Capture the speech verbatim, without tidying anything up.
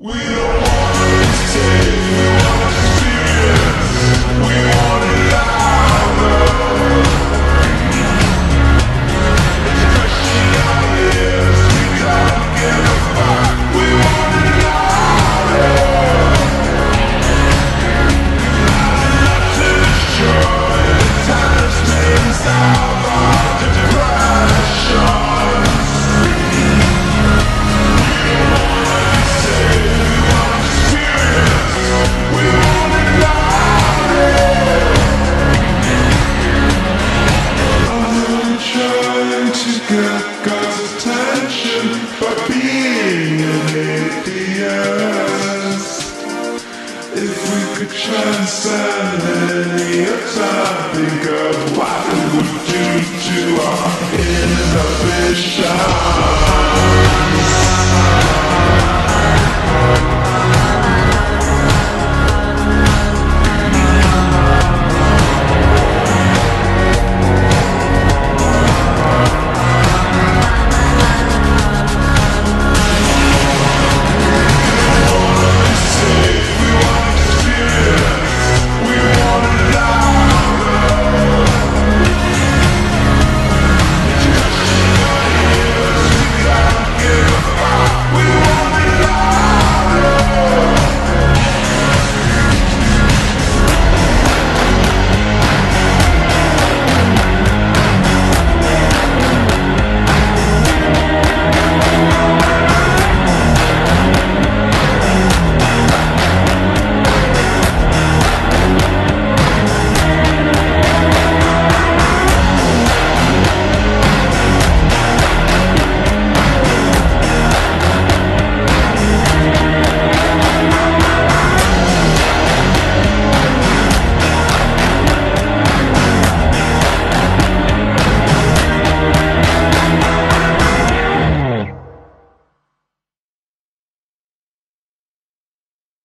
We don't want to take, we want experience. We want it louder. Expression of yes, we don't give a fuck. We want it louder. Not to destroy the time spent out of depressions. Get God's attention by being an atheist. If we could transcend any time, think of what it would do to our inhibitions.